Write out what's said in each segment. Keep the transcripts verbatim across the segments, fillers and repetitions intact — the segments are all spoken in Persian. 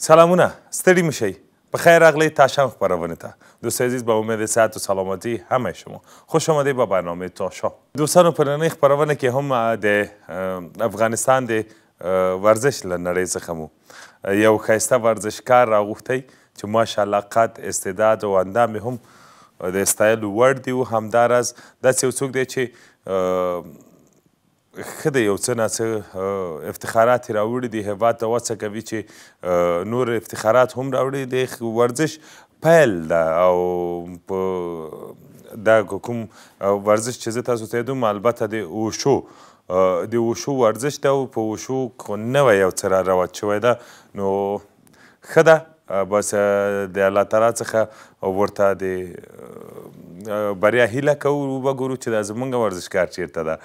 سلامونه، ستړي مشئ. بخیر راغلی تاشام خپرونه ته. دوستان عزیز، با امید صحت و سلامتی همه شما خوش آمدید به برنامه تاشام. دوستان پرنامه خپرونه که هم د افغانستان د ورزش له نړۍ څخه مو یو ښایسته ورزشکار راغوښتی چې ماشاءالله قد استعداد او اندام هم د ستایلو وړ دي او همداراز داسې یو څوک دی چې ښه د یو څه نه څه افتخارات یې راوړي دي، هېواد ته وڅه کوي چې نور افتخارات هم راوړي دي. ورزش پیل ده او په دا کوم ورزش چې زه تاسو ته یادوم البته د ووشو د ووشو ورزش ده او په ووشو نوی یو څه را رواج شوی ده، نو ښه ده. بس د الله تعالی څخه ورته د بریا هیله کوو، وګورو چې دا زموږ ورزشکار چیرته ده.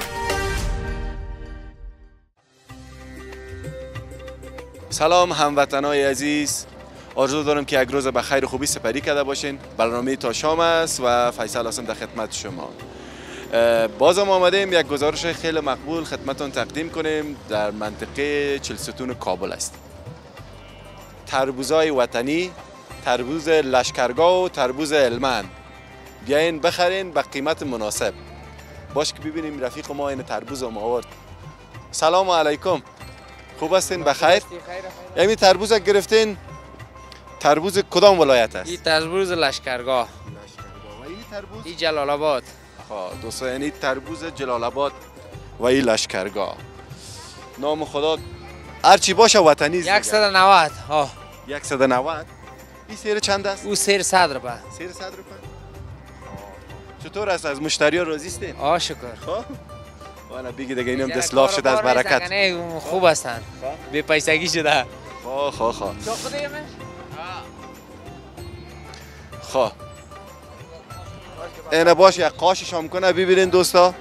سلام هموطنای عزیز، آرزو دارم که یک روز به خیر و خوبی سپری کرده باشین. برنامه تاشام است و فیصل هستم در خدمت شما. بازم آمدیم یک گزارش خیلی مقبول خدمتتون تقدیم کنیم. در منطقه چهلستون کابل است. تربوزای وطنی، تربوز لشکرگاه و تربوز هلمند، بیاین بخرین به قیمت مناسب. باش که ببینیم رفیق ما این تربوز هم آورد. سلام علیکم، خوب هستین؟ بخیر؟ یعنی تربوز گرفتین؟ تربوز کدام ولایت است؟ این تربوز لشکرگاه. لشکرگاه. و این تربوز؟ این جلال آباد. خب دوستان، یعنی تربوز جلال آباد و این لشکرگاه. نام خدا هرچی باشه وطنی است. صد و نود. ها. صد و نود. این سیر چند است؟ او سیر صد روپه. سیر صد روپه. چطور است؟ از مشتری ها راضی هستین؟ آه شکر. خب والا بگی دیگه اینم دستلاف شده از برکت. نه خوب هستن. بی پیسگی شده. خب خب خب. چاقو دیگه؟ خب. اینه باش یک قاشش هم کنه ببینین دوستا.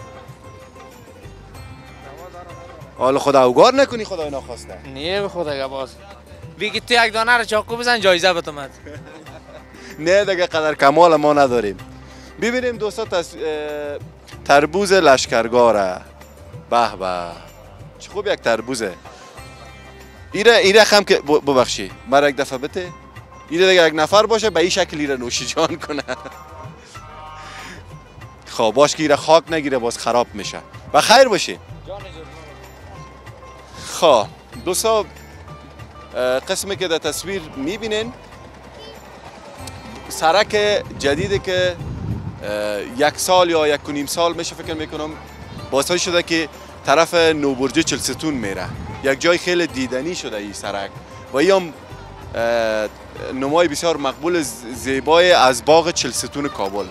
حالا خدا اوگار نکنی خدای ناخواسته. نه به خدا باز. بگی تو یک دانه رو چاقو بزن جایزه به تو مد. نه دیگه قدر کمال ما نداریم. ببینیم دوستا تس... تربوز لشکرگاه را. به به. چه خوب یک تربوزه. ایره ایره خم که ببخشی. مرا یک دفعه بده. ایره دیگه یک نفر باشه به این شکل ایره نوشی جان کنه. خب باش که ایره خاک نگیره باز خراب میشه. و خیر باشه. خب دوستا قسمی که در تصویر میبینین سرک جدیده که یک سال یا یک و نیم سال میشه فکر میکنم بازسازی شده که طرف نوبرج چهلستون میره. یک جای خیلی دیدنی شده این سرک و این هم نمای بسیار مقبول زیبای از باغ چهلستون کابل.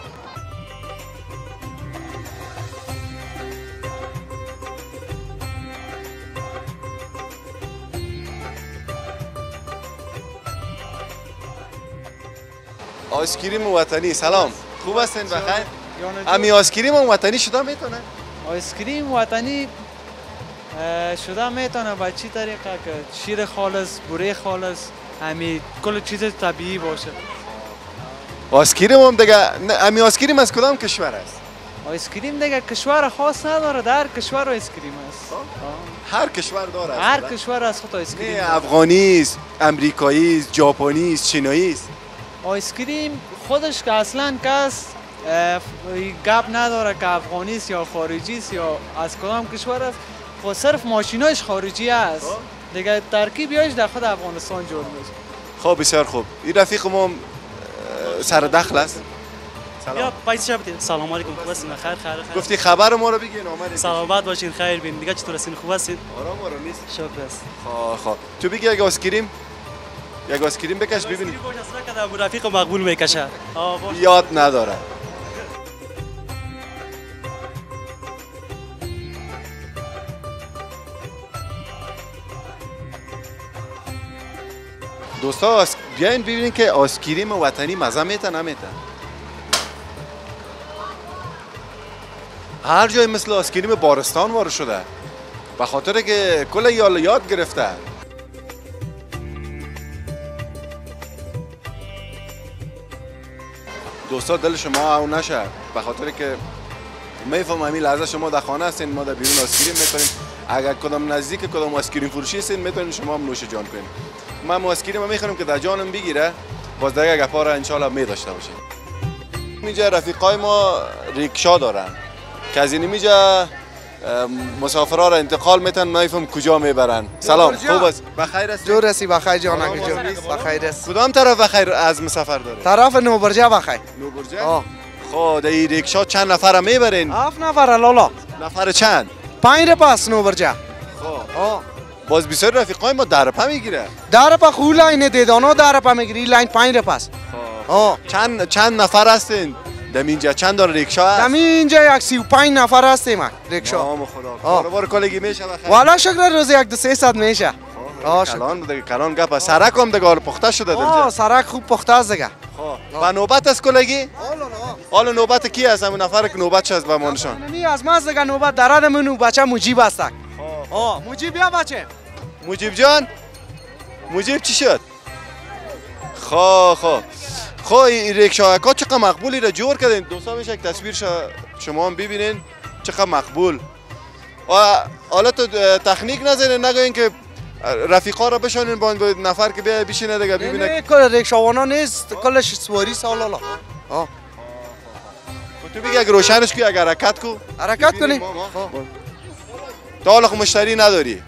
آیسکریم وطنی، سلام، خوب هستین؟ بخیر؟ امی آیسکریم وطنی شده میتونه؟ آیسکریم وطنی شده میتونه به چی طریقه که شیر خالص، بوره خالص، امی کل چیز طبیعی باشه. آیسکریم هم دیگه، امی آیسکریم از کدام کشور است؟ آیسکریم دیگه کشور خاص نداره، در کشور آیسکریم است. هر کشور داره؟ هر کشور از خود آیسکریم داره. افغانی است، امریکایی است، ژاپنی است، چینایی است. آیسکریم خودش که اصلا کس گپ نداره که افغانی است یا خارجی است یا از کدام کشور است، خود صرف ماشینایش خارجی است دیگه، ترکیبیاش در خود افغانستان جور میشه. خب بسیار خوب. این رفیق ما سر دخل است. سلام. پایس شب سلام علیکم، خوب هستین؟ خیر خیر خیر. گفتی خبر ما رو بگین اومدید. سلامت باشین، خیر بین. دیگه چطور هستین؟ خوب هستین؟ آرام آرام نیست. شکر است. خب خب تو بگی یک آیسکریم یک آیسکریم بکش ببینیم. رفیق مقبول میکشه. یاد نداره. دوستا بیاین ببینین که آیسکریم وطنی مزه میته نمیته. هر جای مثل آیسکریم بارستان وارد شده به خاطر که کل یال یاد گرفته. دوستا دل شما او نشه به خاطر که میفهم همین لحظه شما در خانه هستین، ما در بیرون آیسکریم میکنیم. اگر کدام نزدیک کدام آیسکریم فروشی هستین میتونین شما هم نوش جان کنین. من موسیقی رو میخونم که در جانم بگیره، باز دیگه گپا رو انشالله می داشته باشیم. اینجا رفیقای ما ریکشا دارن که از این اینجا مسافرها را انتقال میتن، نایفم کجا میبرن. سلام، خوب است؟ بخیر است؟ جور هستی؟ بخیر جانم جور. بخیر است. کدام طرف بخیر از مسافر داره؟ طرف نوبرجه بخیر. نوبرجه؟ آه. خب در ریکشا چند نفر میبرین؟ هفت نفر لالا. نفر چند؟ پنج رپاس نوبرجه. خب. آه. باز بسیار رفیقای ما در پا میگیره. در پا خو لاین دیدانو در پا میگیری لاین پنج رپاس. خب. آه. چند چند نفر هستین؟ دم اینجا چند داره ریکشا هست؟ دم اینجا یک سی و پنج نفر هستیم ریکشا. نام خدا. کاروبار کلگی میشه بخیر؟ والا شکر روز یک دو سه صد میشه. آه کلان دیگه کلان گپ. سرک هم دیگه پخته شده درجا. آه سرک خوب پخته است دیگه. خب. و نوبت از کلگی؟ حالا نوبت کی هست؟ همون نفر که نوبت است به ما نشان. نمی از ما دیگه نوبت درد منو بچه مجیب است. آه مجیب بیا بچه. مجیب جان؟ مجیب چی شد؟ خب خب خب این ریکشاکا چقدر مقبولی را جور کردین. دوستا میشه یک تصویر شما هم ببینین چقدر مقبول. و حالا تو تکنیک نزنین، نگوین که رفیقا را بشانین با نفر که بیا بشینه دیگه ببینه. نه کل ریکشاوانا نیست، کلش سواری سالالا. آه تو بگی اگه روشنش کی، اگه حرکت کو حرکت کنی. تا حالا خب مشتری نداری.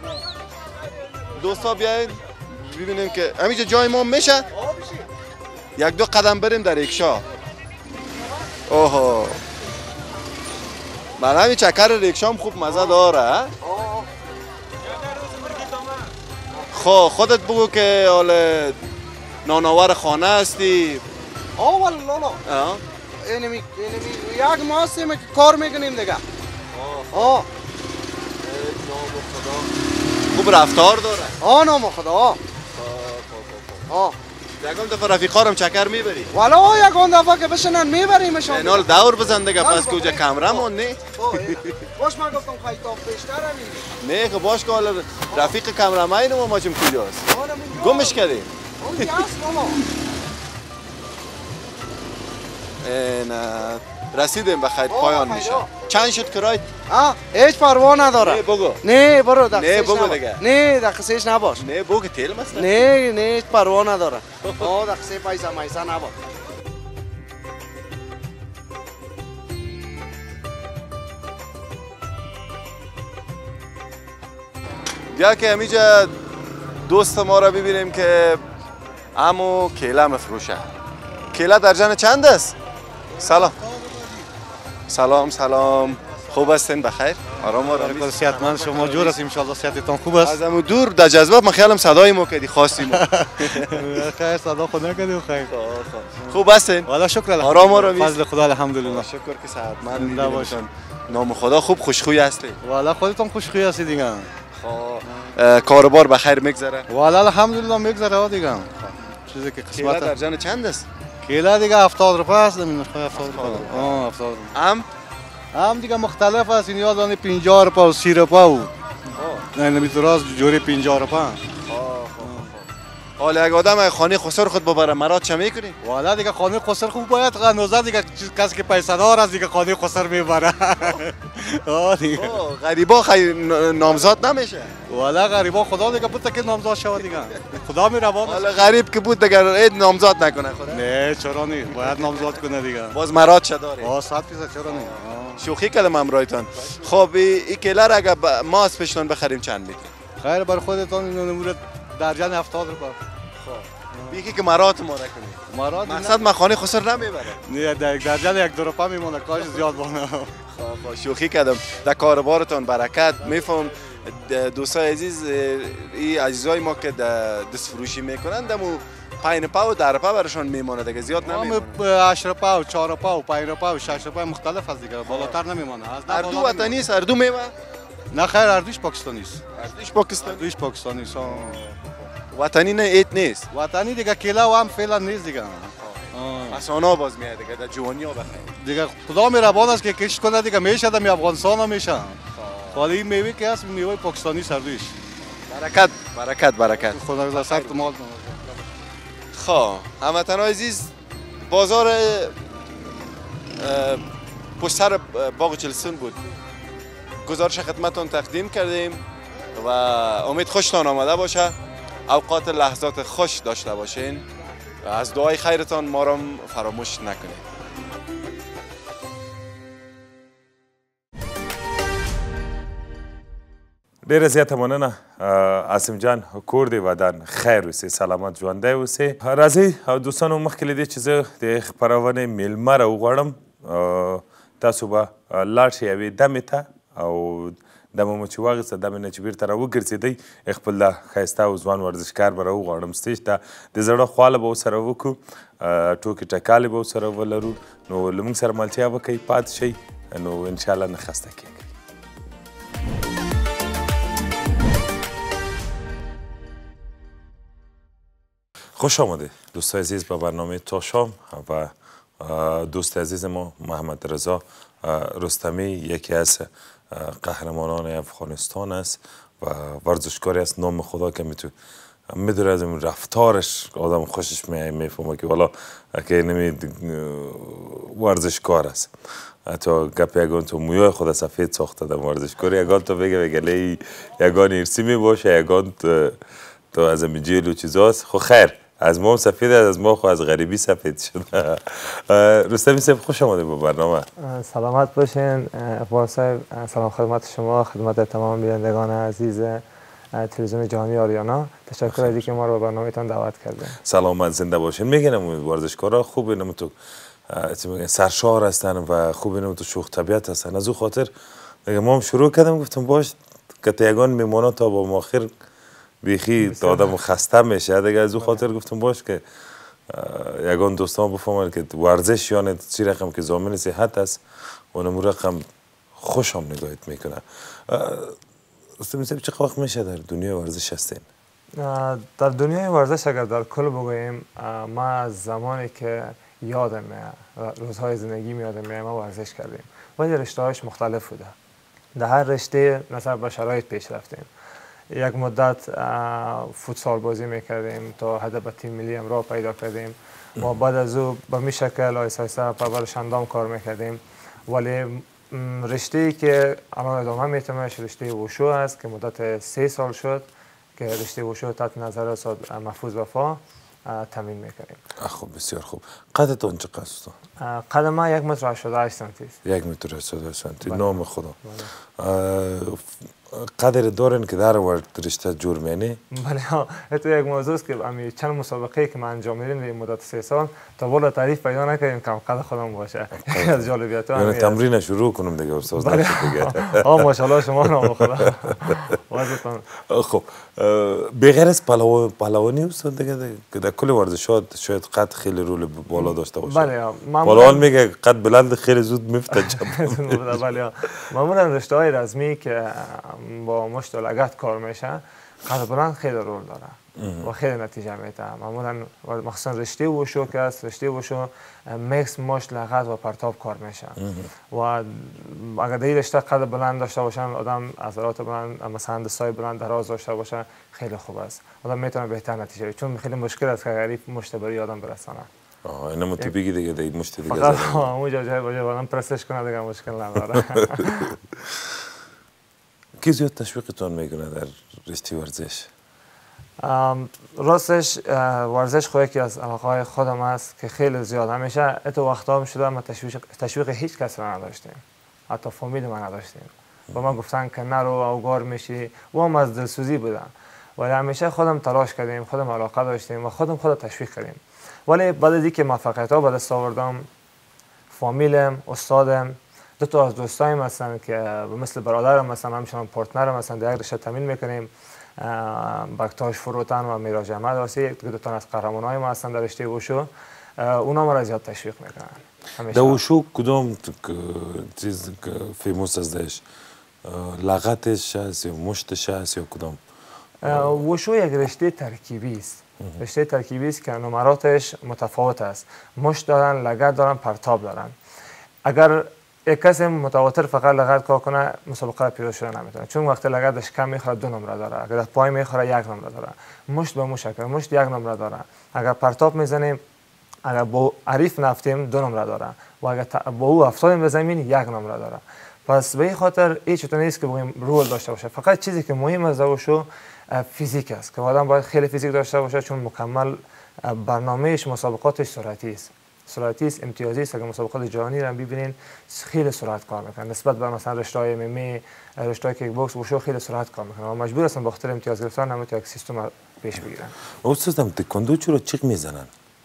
دوستا بیاین ببینیم که همینجا جای ما میشه. یک دو قدم بریم در ریکشا. اوه من همین چکر ریکشام خوب مزه داره. خب خودت بگو که حالا نانآور خانه هستی. آه والله آه اینمی اینمی یک ماه هستیم که کار میکنیم دیگه. آه خوب رفتار داره. آه نام خدا. آه آه یکم دفعه رفیقارم چکر میبری؟ والا یکم دفعه که بشنن میبریمشون. اینال دور بزن دیگه پس که اونجا کمرمون نه. باش من گفتم خیلی بیشتر همین. نه که باش که حالا رفیق کمرمین ما ماچم کجاست؟ گمش کردیم. اون هست ماما. نه رسیدیم به خیر پایان میشه. چند شد کرایت؟ آه هیچ پروا نداره. نه بگو. نه برو دقیقش نه بگو دیگه. نه دقیقش نباش. نه بگو که تیل مثلا. نه نه هیچ پروا نداره. آه دقیقش پیسه مایسا نباش. بیا که همینجا دوست ما را ببینیم که عمو کیله مفروشه. کیله درجن چند است؟ سلام. سلام سلام. خوب هستین بخیر؟ آرام آرام. صحتمند شما جور است ان شاء الله صحتتون خوب است. از همون دور در جذبه من خیالم صدای ما کردی خواستیم. خیر صدا خود نکردی خیر. خوب هستین؟ والا شکر الله. آرام آرام. فضل خدا الحمدلله. شکر که صحتمند باشین. نام خدا خوب خوشخوی هستین. والا خودتون خوشخوی هستی دیگه. خب کاروبار بخیر میگذره؟ والا الحمدلله میگذره دیگه. چیزی که قسمت کیله درجن چند است؟ کیله دیگه هفتاد روپیه است. نمیدونم هفتاد روپیه. آه هفتاد. ام هم دیگه مختلف است. این یادانی پنجاه روپیه و سی روپیه و نه نمیتونست جوری پنجاه روپیه. حالا اگه آدم خانه خسر خود ببره مراد چه میکنی؟ والا دیگه خانه خسر خوب باید قنوزه دیگه کسی که پیسه دار است دیگه خانه خسر میبره. آه دیگه غریبا خی نامزاد نمیشه. والا غریبا خدا دیگه بود که نامزاد شود دیگه. خدا میروان. حالا غریب که بود دیگه اید نامزاد نکنه خدا. نه چرا نه باید نامزاد کنه دیگه. باز مراد چه داره؟ آه صد درصد چرا نه. شوخی کردم امرایتان. خب این کیله را اگه ما از پیشتون بخریم چند میدی؟ خیر برای خودتون نمره درجن هفتاد روپیه. خب یکی که مراد ما نکنی. مراد مقصد ما خانه خسر نمیبره. نه در درجن یک دو روپیه میمونه کاش زیاد بونه. خب شوخی کردم. در کاروبارتون برکت. میفهم دوستای عزیز این عزیزای ما که دست فروشی میکنن دمو پنج پاو در پاو برشون میمونه دیگه زیاد نمیمونه. هشت پاو، چهار پاو، پنج پاو، شش پاو مختلف است دیگه. بالاتر نمیمونه. از اردو وطنی است، اردو میوه؟ نه خیر اردوش پاکستانی است. اردوش پاکستانی؟ اردوش پاکستانی است. وطنی نه ایت نیست. وطنی دیگه کیله و هم فعلا نیست دیگه. اسانا باز میاد دیگه در جوانی ها بخیر. دیگه خدا میربان است که کشت کنه دیگه میشه در افغانستان هم میشه. حالا این میوه که هست میوه پاکستانی سردویش. برکت برکت برکت. خدا رضا سخت مال. خب هموطنان عزیز بازار پشت سر باغ چلسون بود. گزارش خدمتتون تقدیم کردیم و امید خوشتان آمده باشه. اوقات لحظات خوش داشته باشین و از دعای خیرتان ما را فراموش نکنید. ډیره زیاته مننه عاصم جان، کور دې ودان خیر اوسې، سلامت ژوندی اوسې. راځئ دوستانو، مخکې له دې چې زه د خپرونې میلمه راوغواړم، تاسو به لاړ شئ یوې دمې ته او دمه مو چې واخیسته، دمې نه چې بیرته راوګرځېدئ، خپل دا ښایسته او ځوان ورزشکار به راوغواړم سټیج ته، د زړه خواله به ورسره وکړو، ټوکې ټکالې به ورسره ولرو، نو له موږ سره ملتیا وکئ، پاتې شئ، نو انشاءالله نه خسته کېږئ. خوش آمده دوستای عزیز به برنامه تاشام و دوست عزیز ما محمد رضا رستمی، یکی از قهرمانان افغانستان است و ورزشکاری است. نام خدا که میتونه میدونه از این رفتارش آدم خوشش میفهمه که والا که نمی ورزشکار است. حتی گپ یگان تو مویای خود سفید ساخته دم ورزشکاری، یگان تو بگه بگه لی یگان ارسی باشه، یگان تو از این جیل و چیزاست. خب خیر، از ما سفید، از ما خو از غریبی سفید شده. رستمی صاحب خوش آمده به برنامه. سلامت باشین اقبال صاحب، سلام خدمت شما، خدمت تمام بینندگان عزیز تلویزیون جهانی آریانا. تشکر از اینکه ما رو به برنامه‌تان دعوت کردین. سلامت زنده باشین. میگن ورزشکارا خوبه، نم تو سرشار هستن و خوبه، نم تو شوخ طبیعت هستن. از او خاطر ما هم شروع کردم، گفتم باش که یگان میمونا تا با ماخر بیخی آدم خسته میشه دیگه. از او خاطر گفتم باش که یگان دوستان بفهمن که ورزش یعنی چی رقم که ضامن صحت است و نمو رقم خوشم نگاهت میکنه. رستمی صاحب چه وقت میشه در دنیای ورزش هستین؟ در دنیای ورزش اگر در کل بگوییم، ما از زمانی که یادم میاد، روزهای زندگی میادم میاد، ما ورزش کردیم ولی رشته‌هاش مختلف بوده. در هر رشته نظر به شرایط پیش رفتیم. یک مدت فوتسال بازی میکردیم تا حد به تیم ملی امراه پیدا کردیم و بعد از او به می شکل آیسته آیسته پرورش اندام کار میکردیم. ولی رشته‌ای که الان ادامه میتمش رشته ووشو است که مدت سه سال شد که رشته ووشو تحت نظر استاد محفوظ وفا تمرین میکردیم. خوب، بسیار خوب. قدتون چقدر است؟ قد ما یک متر و هشتاد و هشت سانتی است. یک متر و هشتاد و هشت سانتی. نام خدا. قدر دارن که در ورد رشته جور مینی؟ بله ها، تو یک موضوع است که امی چند مسابقه که من انجام میدیم در مدت سه سال تا بالا تعریف پیدا نکردیم که قد خودم باشه. از جالبیت ها. یعنی تمرین شروع کنم دیگه استاد دیگه. آه ماشاءالله شما نام خدا. واجبتون. خب بغیر از پهلوانی پهلوانی استاد دیگه که در کل ورزشات شاید قد خیلی رول بالا داشته باشه. بله ها. پهلوان میگه قد بلند خیلی زود میفته. بله ها. معمولا رشته های رسمی که با مشت و لگد کار میشه، قد بلند خیلی رول داره و خیلی نتیجه میده. معمولا مخصوصا رشته ووشو که است، رشته ووشو میکس مشت لگد و پرتاب کار میشه و اگر در این رشته قد بلند داشته باشن، آدم عضلات بلند، مثلا دستای بلند دراز داشته باشه، خیلی خوب است. آدم میتونه بهتر نتیجه بگیره، چون خیلی مشکل است که غریب مشت بری آدم برسانه. آه اینم تو بگی دیگه دیگه مشت دیگه فقط اونجا جای باشه آدم پرسش کنه دیگه مشکل نداره. کی زیاد تشویقتون میکنه در رشته ورزش؟ راستش ورزش خود یکی از علاقه‌های خودم است که خیلی زیاد همیشه اتو وقتا هم شده ما تشویق تشویق هیچ کس را نداشتیم، حتی فامیل ما نداشتیم و ما گفتن که نرو اوگار میشی و هم از دلسوزی بودن، ولی همیشه خودم تلاش کردیم، خودم علاقه داشتیم و خودم خود تشویق کردیم. ولی بعد از اینکه موفقیت ها به دست آوردم، فامیلم، استادم، دو تا از دوستایم هستن که مثل برادرم مثلا همچنان پارتنرم هستن، در یک رشته تمرین میکنیم، بکتاش فروتن و میراج احمد هستی، یک دو تا از قهرمانای ما هستن در رشته ووشو، اونا ما را زیاد تشویق میکنن. در ووشو کدوم چیز فیموس است داشت؟ لغتش هست یا مشتش هست یا کدوم؟ ووشو یک رشته ترکیبی است. رشته ترکیبی است که نمراتش متفاوت است. مشت دارن، لگد دارن، پرتاب دارن. اگر یک کسی متواتر فقط لگد کار کنه، مسابقه پیروز شدن نمیتونه، چون وقتی لگدش کم میخوره دو نمره داره، اگر پای میخوره یک نمره داره. مشت به مشکل مشت یک نمره داره. اگر پرتاب میزنیم، اگر با عریف نفتیم دو نمره داره و اگر با او افتادیم به زمین یک نمره داره. پس به این خاطر هیچ چیزی نیست که بگیم رول داشته باشه. فقط چیزی که مهم از ووشو فیزیک است که آدم باید خیلی فیزیک داشته باشه، چون مکمل برنامهش مسابقاتش سرعتی است. سرعتی است، امتیازی است. اگر مسابقات جهانی رو ببینین خیلی سرعت کار میکنن نسبت به مثلا رشته های ام ام ای، رشته های کیک باکس، ووشو خیلی سرعت کار میکنن و مجبور هستن به خاطر امتیاز گرفتن هم یک سیستم پیش بگیرن. استادم تکواندو چرا چیق میزنن؟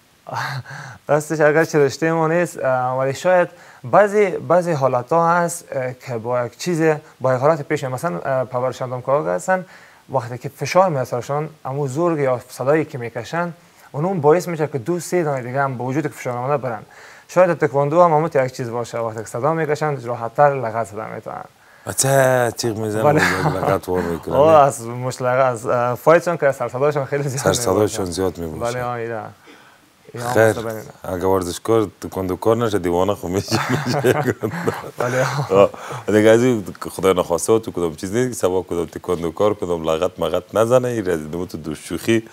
راستش اگر چه رشته ما نیست، ولی شاید بعضی بعضی حالت ها هست که با یک چیز با یک حالت پیش میاد. مثلا پاورشاندام که هستن وقتی که فشار میاد سرشان، اما زور یا صدایی که میکشن اون باعث میشه که دو سه دانه دیگه هم با وجود که فشار آمده برن. شاید تکواندو هم همون یک چیز باشه، وقتی که صدا میکشن راحت‌تر لغت زدن میتونن. اچھا چیق میزنن لغت وار میکنن. آه از مش لغت از فایتشون که سر صداشون خیلی زیاد سر صداشون زیاد میباشه. بله آیده. خیر اگه ورزشکار تکواندوکار نشه دیوانه خو میشه. بله. دیگه از خدا نخواسته تو کدام چیز نیست که سبا کدام تکواندوکار کدام لغت مغت نزنه. این از دو تو دو شوخی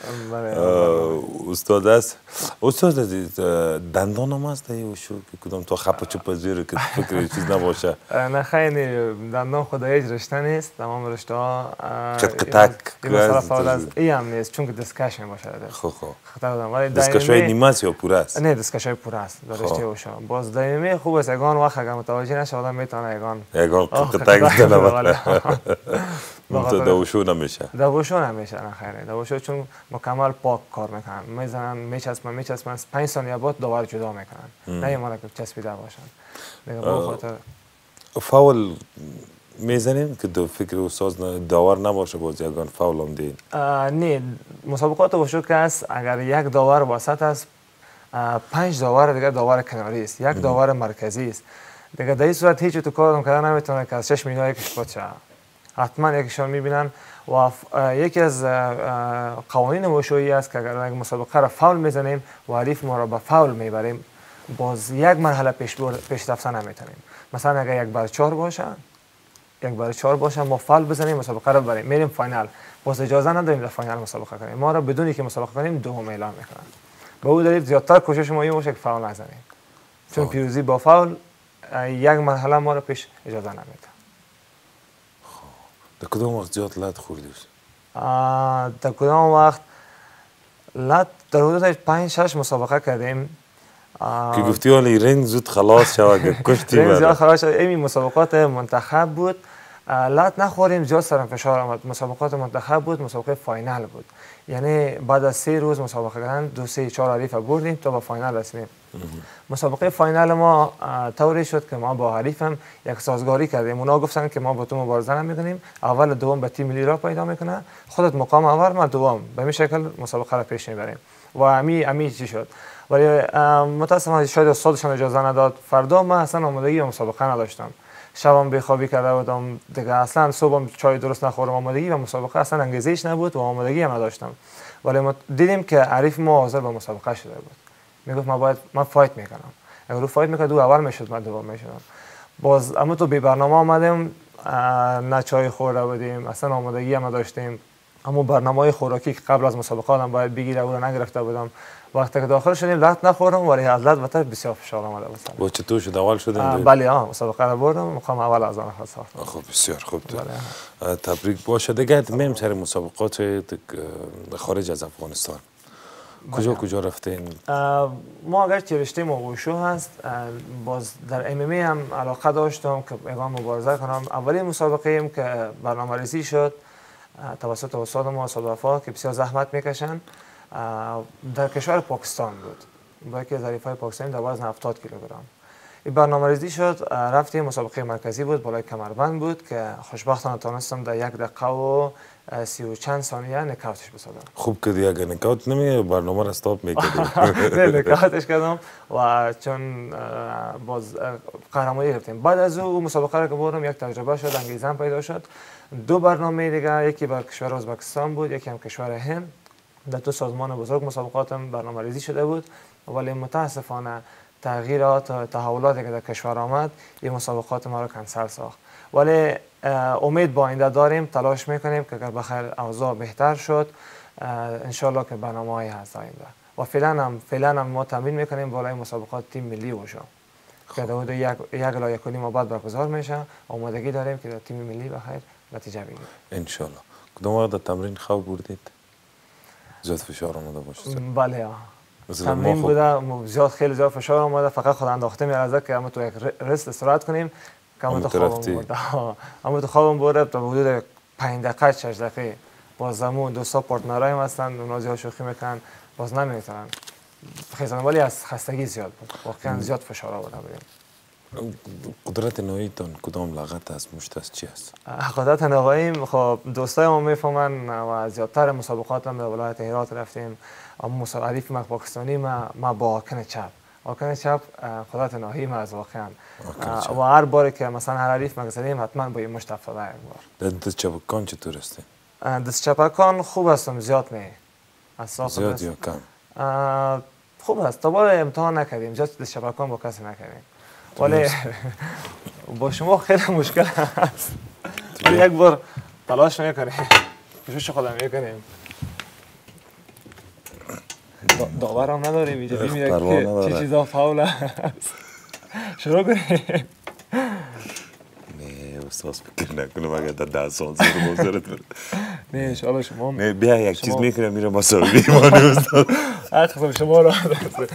استاد است. استاد دندان هم هست دیگه وشو که کدام تو خپ و چپ زیر که فکر چیز نباشه. نه خیلی دندان خدایی رشته نیست. تمام رشته ها قطق مثلا از ای هم نیست چون که دسکش میباشه. خو خو. خطر دارم ولی دسکشای نیمه است یا پوره است؟ نه دسکشای پوره است. رشته وشو. باز دایمی خوب است. یگان وقت اگر متوجه نشه آدم میتونه یگان یگان قطق بزنه. تو دوشو نمیشه. دوشو نمیشه نه خیلی. دوشو چون مکمل پاک کار میکنن. میزنن میچسبن میچسبن پنج ثانیه بعد دوباره جدا میکنن. نه مالا که چسبیده باشن. دیگه با خاطر فاول میزنین که دو فکر استاد داور نباشه باز یگان فاول هم دین. نه مسابقات وشو که است اگر یک داور وسط است پنج داور دیگه داور کناری است، یک داور مرکزی است. دیگه در این صورت هیچ تو کار کردن نمیتونه که از چشم اینا یکیش پات شه. حتما یکیشون میبینن و یکی از قوانین وشویی است که اگر یک مسابقه را فاول میزنیم و حریف ما را به فاول میبریم باز یک مرحله پیش پیش رفتن نمیتونیم. مثلا اگر یک بر چهار باشه یک بر چهار باشه ما فاول بزنیم مسابقه را بریم میریم فاینال، باز اجازه نداریم در فاینال مسابقه کنیم. ما را بدون اینکه مسابقه کنیم دوم اعلام میکنن. به اون دلیل زیادتر کوشش ما این باشه که فاول نزنیم، چون پیروزی با فاول یک مرحله ما را پیش اجازه نمیده. در کدام وقت زیاد لط خوردید؟ در کدام وقت لط در حدود پنج شش مسابقه کردیم که گفتی ولی رنگ زود خلاص شود کشتی رنگ زیاد خلاص شد. این مسابقات منتخب بود، لط نخوریم زیاد سرم فشار آمد. مسابقات منتخب بود، مسابقه فاینال بود، یعنی بعد از سه روز مسابقه کردن دو سه چهار حریف بردیم تا به فاینال رسیدیم. مسابقه فاینال ما طوری شد که ما با حریفم یک سازگاری کردیم. اونا گفتن که ما با تو مبارزه نمی‌کنیم، اول دوم به تیم ملی را پیدا میکنه، خودت مقام اول ما دوم، به این شکل مسابقه را پیش میبریم و امی امی چی شد. ولی متاسفانه شاید استادشان اجازه نداد. فردا من اصلا آمادگی مسابقه نداشتم، شبم بیخوابی کرده بودم دیگه، اصلا صبحم چای درست نخورم، آمادگی و مسابقه اصلا انگیزش نبود و آمادگی هم نداشتم. ولی ما دیدیم که حریف ما حاضر به مسابقه شده بود، میگفت ما باید من فایت میکنم. اگر او فایت میکرد او اول میشد من دوم میشدم. باز اما تو بی برنامه آمدیم، نه چای خورده بودیم، اصلا آمادگی هم نداشتیم. اما برنامه خوراکی که قبل از مسابقه آدم باید بگیره او رو نگرفته بودم. وقتی که داخل شدیم لط نخوردم ولی از لط بهتر بسیار فشار آمده بود. با چطور شد اول شدیم؟ بله ها مسابقه را بردم، مقام اول از آن ساختم. خب بسیار خوب. تبریک باشه. دیگه میم سر مسابقات خارج از افغانستان کجا کجا رفتین؟ ما اگر چه رشته ما ووشو هست، باز در ام ام ای هم علاقه داشتم که اقام مبارزه کنم. اولین مسابقه ایم که برنامه ریزی شد توسط استاد ما استاد وفا که بسیار زحمت میکشن در کشور پاکستان بود، با یکی از حریفای پاکستانی در وزن هفتاد کیلوگرم. این برنامه ریزی شد، رفتیم مسابقه مرکزی بود بالای کمربند بود که خوشبختانه تونستم در یک دقیقه و سی و چند ثانیه نکاوتش بسازم. خوب کردی، اگر نکاوت نمیگه برنامه را استاپ میکردی. نه نکاوتش کردم و چون باز قهرمانی گرفتیم. بعد از او مسابقه را که بردم یک تجربه شد، انگیزم پیدا شد. دو برنامه دیگه، یکی با کشور ازبکستان بود، یکی هم کشور هند. در دو سازمان بزرگ مسابقاتم برنامه ریزی شده بود، ولی متاسفانه تغییرات و تحولاتی که در کشور آمد این مسابقات ما را کنسل ساخت. ولی امید با آینده داریم، تلاش میکنیم که اگر بخیر اوضاع بهتر شد انشالله که برنامه‌ای هست آینده. و فعلا هم فعلا هم ما تمرین میکنیم بالای مسابقات تیم ملی ووشو که در حدود یک یک الی یک و نیم بعد برگزار میشه. آمادگی داریم که در تیم ملی بخیر نتیجه بگیریم انشالله. کدام وقت تمرین خواب بردید؟ زیاد فشار آمده باشه؟ بله تمرین بوده زیاد خیلی زیاد فشار آمده فقط خود انداخته میارزه که اما تو یک رست استراحت کنیم که اما تو خوابم برده اما تو خوابم برده تا حدود پنج دقیقه شش دقیقه باز زمون دوستا پارتنرایم هستن اونا زیاد شوخی میکنن باز نمیتونن خیزانه ولی از خستگی زیاد بود واقعا زیاد فشار آورده بودیم. قدرت نهاییتان کدام لغت است مشت است چی است؟ قدرت نهاییم خب دوستای ما میفهمن و زیادتر مسابقات هم در ولایت هرات رفتیم اما مسابقه ما پاکستانی ما ما با آکن چپ آکن چپ قدرت نهاییم از واقعا و هر باری که مثلا هر حریف ما زدیم حتما با این مشت افتاده یک بار. دست چپکان چطور هستین؟ دست چپکان خوب هستم زیاد نه زیاد یا کم؟ خوب است تا بالا امتحان نکردیم زیاد دست چپکان با کسی نکردیم ولی با شما خیلی مشکل هست ولی یک بار تلاش میکنیم کوشش خودم میکنیم داور هم نداریم اینجا ببینید که چه چیزا فاول است شروع کنیم. نه استاد فکر نکنم اگر در ده سال زیر بازارت بره نه انشاءالله شما نه بیا یک چیز میکنم میرم مساوی میمانه استاد حق شما را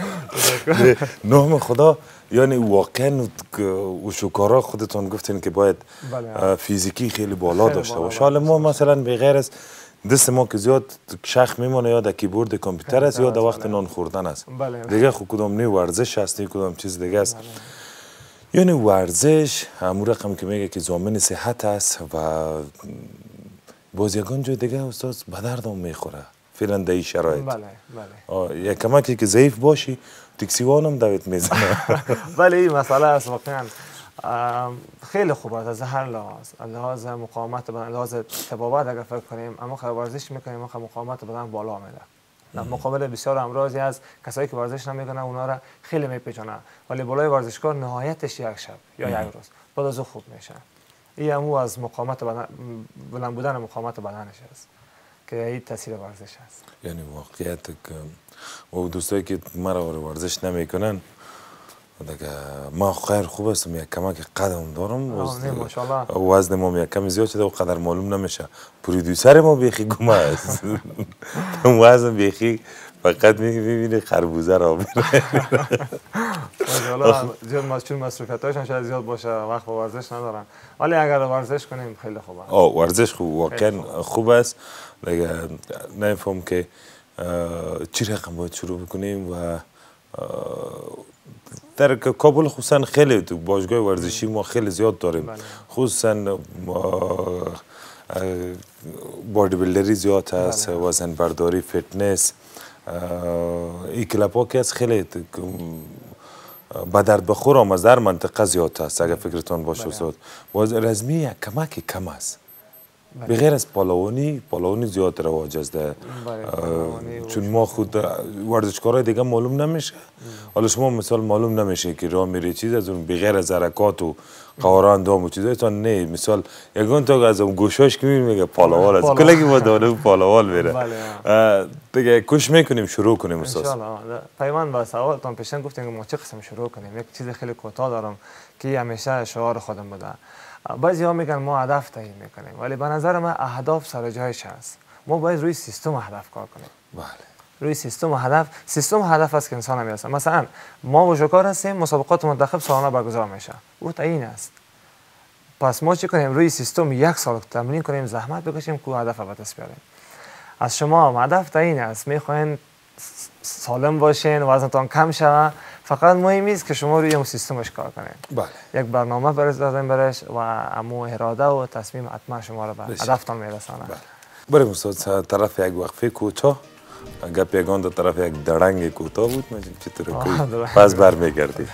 نام خدا یعنی واقعا وشوکارا خودتون گفتین که باید فیزیکی خیلی بالا داشته باشه حالا ما مثلا به غیر از دست ما که زیاد شخ میمونه یا در کیبورد کامپیوتر است یا در وقت نان خوردن است دیگه خود کدام نه ورزش است کدام چیز دیگه است یعنی ورزش همون رقم که میگه که ضامن صحت است و باز یگان جای دیگه استاد به دردم میخوره فعلا در این شرایط بله بله یک کمکی که ضعیف باشی تکسیوان هم دویت میزنه بله این مسئله است واقعا خیلی خوب است از هر لحاظ لحاظ مقاومت بدن لحاظ طبابت اگر فکر کنیم اما خیلی ورزش میکنیم اما مقاومت بدن بالا میره در مقابل بسیار امراضی از کسایی که ورزش نمیکنن اونا را خیلی میپیچونه ولی بالای ورزشکار نهایتش یک شب یا یک روز بعد از خوب میشه این همو از مقاومت بدن بلند بودن مقاومت بدنش است که این تاثیر ورزش است یعنی واقعیت که و دوستایی که مرا ورزش نمیکنن دیگه ما خیر خوب هستم یک کمک قدم دارم وزن ما یک کمی زیاد شده و قدر معلوم نمیشه پرودیوسر ما بیخی گمه است وزن بیخی فقط میبینی خربوزه را میره زیاد مسئول مصروفیتاشون شاید زیاد باشه وقت با ورزش ندارن ولی اگر ورزش کنیم خیلی خوبه آه ورزش خوب واقعا خوب است دیگه نمیفهم که چی رقم باید شروع بکنیم و در کابل خصوصا خیلی تو باشگاه ورزشی ما خیلی زیاد داریم خصوصا بادی بیلدری زیاد هست وزن برداری فیتنس این کلاب ها که از خیلی به درد بخور هم از در منطقه زیاد هست اگر فکرتان باشه استاد باز رسمی یک کمک کم است بغیر از پالوانی پالوانی زیاد رواج است چون ما خود ورزشکارای دیگه معلوم نمیشه حالا شما مثال معلوم نمیشه که راه میری چیز از اون بغیر از حرکات و قواران دام و چیزای تا نه مثال یگان تا از اون گوشاش که میگه پالوال است کلی با داله پالوال میره دیگه کوشش میکنیم شروع کنیم استاد ان شاء الله پیمان با سوالتون پیشن گفتیم ما چه قسم شروع کنیم یک چیز خیلی کوتاه دارم که همیشه شعار خودم بوده بعضی ها میگن ما هدف تعیین میکنیم ولی به نظر من اهداف سر جایش هست ما باید روی سیستم هدف کار کنیم بله روی سیستم هدف سیستم هدف است که انسان میرسه مثلا ما وشوکار هستیم مسابقات منتخب سالانه برگزار میشه او تعیین است پس ما چی کنیم روی سیستم یک سال تمرین کنیم زحمت بکشیم که هدف به دست بیاریم از شما هدف تعیین است میخواین سالم باشین وزنتان کم شوه فقط مهم است که شما روی اون سیستمش کار کنید بله یک برنامه برسازین برش و امو اراده و تصمیم حتما شما رو به هدفتان میرسانه بله بریم استاد طرف یک وقفه کوتاه گپ یگان در طرف یک درنگ کوتاه بود ما چطور کوی پس برمیگردیم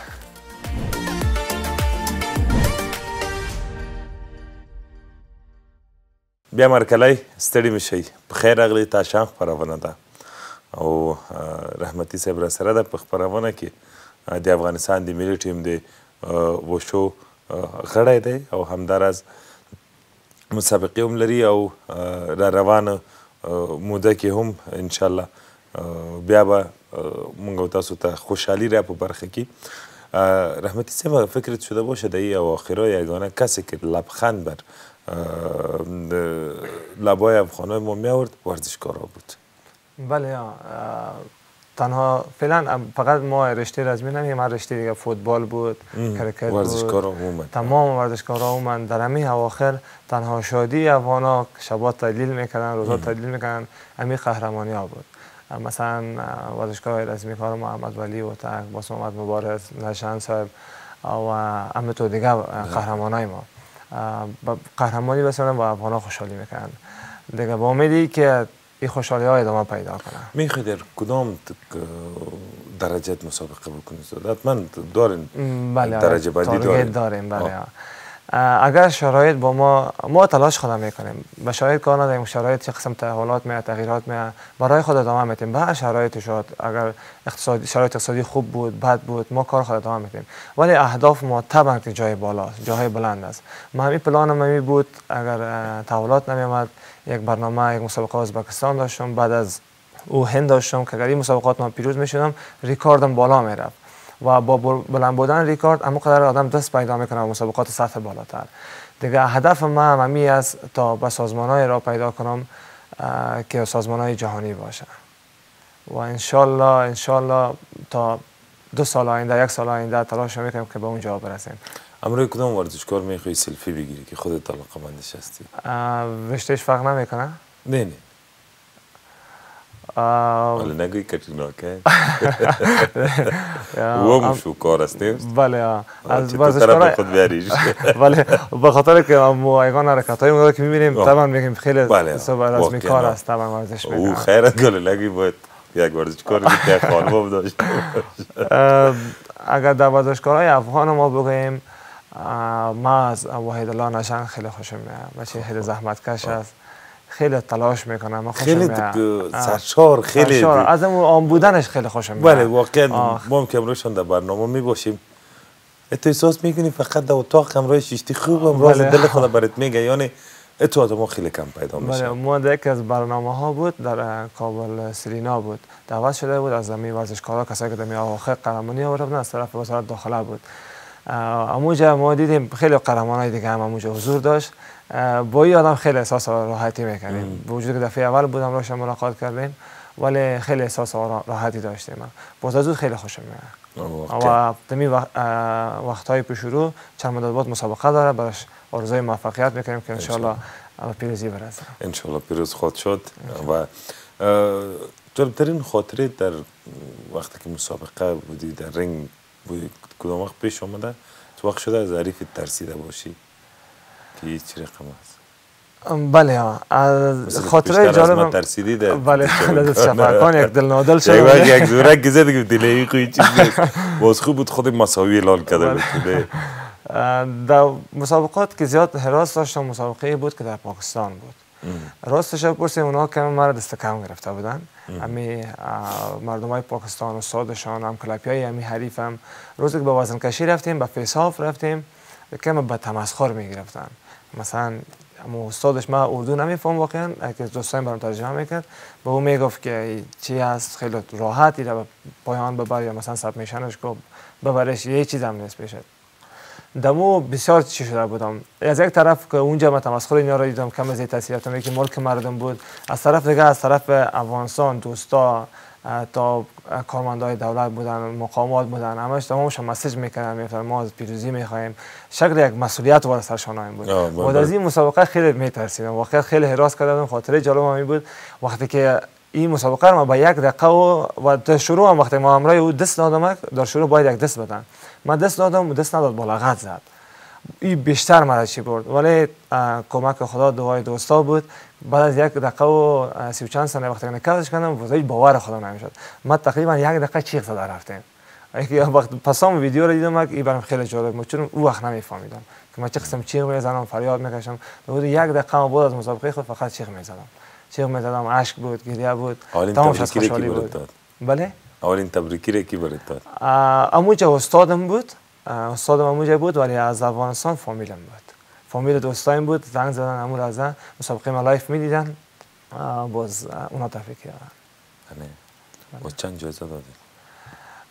بیا مرکلای ستړي مشي بخیر راغلی تاشام خپرونه ده او رحمتي صاحب را سره ده په خپرونه کې د افغانستان د ملي ټیم د وشو غړی دی او همداراز مسابقې هم لري او را روانه موده کې هم انشاءالله بیا به موږ تاسو ته خوشحالي را په برخه کې رحمتي صاحب فکرت شده باشه در این اواخرها یگانه کسی که لبخند بر لبای افغانای ما می آورد ورزشکارا بود. بله تنها فعلا فقط ما رشته رسمی نمیگیم، هر رشته دیگه فوتبال بود، کرکت بود، ورزشکارا اومد. تمام ورزشکارا اومد. در همین اواخر تنها شادی افغانا شبات تدلیل میکردن، روزا تدلیل میکردن، همین قهرمانی ها بود. مثلا ورزشکار رسمی کار محمد ولی و تک باس محمد مبارز نشان صاحب و همه تو دیگه قهرمانای ما قهرمانی بسیارن و افغانا خوشحالی میکنن دیگه، با امیدی که این خوشحالی ها ادامه پیدا کنه. میخوای در کدام درجات مسابقه بکنید؟ حتما دارین بله درجه بندی دارین؟ داریم بله. اگر شرایط با ما ما تلاش خودم میکنیم، به شرایط کار نداریم، شرایط چه قسم تحولات می تغییرات می برای خود ادامه میدیم. به شرایط شد اگر اقتصادی شرایط اقتصادی خوب بود بد بود ما کار خود ادامه میدیم، ولی اهداف ما طبعا که جای بالاست، جای بلند است. ما همین پلانم می بود اگر تحولات نمی اومد یک برنامه یک مسابقه ازبکستان داشتم، بعد از او هند داشتم که اگر این مسابقات ما پیروز میشدم ریکاردم بالا میرفت و با بلند بودن ریکارد اما قدر آدم دست پیدا میکنه و مسابقات سطح بالاتر دیگه. هدف من همی است تا به سازمان‌های را پیدا کنم که سازمان‌های جهانی باشه و انشالله انشالله تا دو سال آینده یک سال آینده تلاش میکنیم که به اونجا برسیم. امروز کدام ورزشکار میخوای سلفی بگیری که خودت علاقه‌مندش هستی؟ رشتهش فرق نمیکنه؟ نه نه ولی نگوی کتینا که و وشو کار هستیم. بله از ورزشکارای خود بیاریش ولی به خاطر که ما ایگان حرکت‌های اونها که می‌بینیم طبعا میگیم خیلی رسمی کار است، طبعا ورزش می‌کنه. او خیره گل نگی باید یک ورزشکار که خانم داشته. اگر در ورزشکارهای افغان ما بگوییم ما از وحید الله نشان خیلی خوشم میاد، بچه خیلی زحمتکش است، خیلی تلاش میکنه، ما خوشم میاد، خیلی سرشار، خیلی از اون آن بودنش خیلی خوشم میاد. بله واقعا ما که امروزشان در برنامه میباشیم اتو احساس میکنی فقط در اتاق همراه شیشتی خوب امروز دل خود برات میگه، یعنی اتو آدم خیلی کم پیدا میشه. بله ما یکی از برنامه ها بود در کابل سرینا بود، دعوت شده بود از زمین ورزشکارا، کسایی که در می آخر قهرمانی آوردن از طرف وزارت داخله بود. اموجا ما دیدیم خیلی قهرمانای دیگه هم اموجا حضور داشت، با این آدم خیلی احساس راحتی میکنیم. با وجود که دفعه اول بودم روش ملاقات کردیم ولی خیلی احساس راحتی داشتیم. باز از اون خیلی خوشم میاد و تمی وقتهای پیش رو چند مدت بعد مسابقه داره، براش آرزوی موفقیت میکنیم که انشالله پیروزی برسه. انشالله پیروز خواهد شد. و جالبترین خاطره در وقتی که مسابقه بودی در رنگ بودی کدام وقت پیش آمده؟ تو وقت شده از ظریف ترسیده باشی که چی رقم است؟ بله از خاطره جالب از ترسیدی ده بله از شفاکان یک دل نادل شد یک یک زورک گزه دیگه دلی خوی چیز باز خوب بود خود مساوی اعلان کرده بود. در مسابقات که زیاد حراس داشتم مسابقه بود که در پاکستان بود. راستش بپرسیم اونا که مرا دست کم گرفته بودن، همی مردمای پاکستان استادشان هم کلاپیای همی حریفم روزی که به وزن کشی رفتیم به فیساف رفتیم که به تمسخر میگرفتن. مثلا اما استادش ما اردو نمیفهم واقعا که دوستان برام ترجمه میکرد، به او میگفت که چی هست خیلی راحتی را پایان ببر یا مثلا سب میشنش کو ببرش یه چیز هم نیست پیشت. دمو بسیار چی شده بودم از یک طرف که اونجا من تمسخر اینا را دیدم کم از این تاثیراتم که ملک مردم بود، از طرف دیگه از طرف افغانستان دوستا تا کارمندای دولت بودن مقامات بودن همش تمامشون مسیج میکردن میگفتن ما از پیروزی میخوایم، شکل یک مسئولیت وارد سرشان آمد بود. بعد از این مسابقه خیلی میترسیدم واقعا خیلی هراس کردم. خاطره جالب می بود وقتی که این مسابقه رو ما با یک دقیقه و و در شروع هم وقتی ما همراه او دست دادم در شروع باید یک دست بدن، من دست دادم و دست نداد بلاغت زد، این بیشتر مرا چی برد ولی کمک خدا دعای دوستا بود. بعد از یک دقیقه و سی و چند ثانیه وقتی نکردش کردم واسه باور خودم نمیشد، ما تقریبا یک دقیقه چیخ زده رفتیم. اینکه وقت پسام ویدیو رو دیدم این برام خیلی جالب بود چون اون وقت نمیفهمیدم که ما چه قسم چیخ میزنم فریاد میکشم. بود یک دقیقه بعد از مسابقه خود فقط چیخ میزدم چیخ میزدم اشک بود گریه بود تمامش از خوشحالی بود. بله اولین تبریکی را کی برات داد؟ اموجا استادم بود، استادم اموجا بود ولی از افغانستان فامیلم بود، فامیل دوستایم بود، زنگ زدن امور از مسابقه ما لایف میدیدن باز اونا تفریق کردن. و چند جایزه دادید؟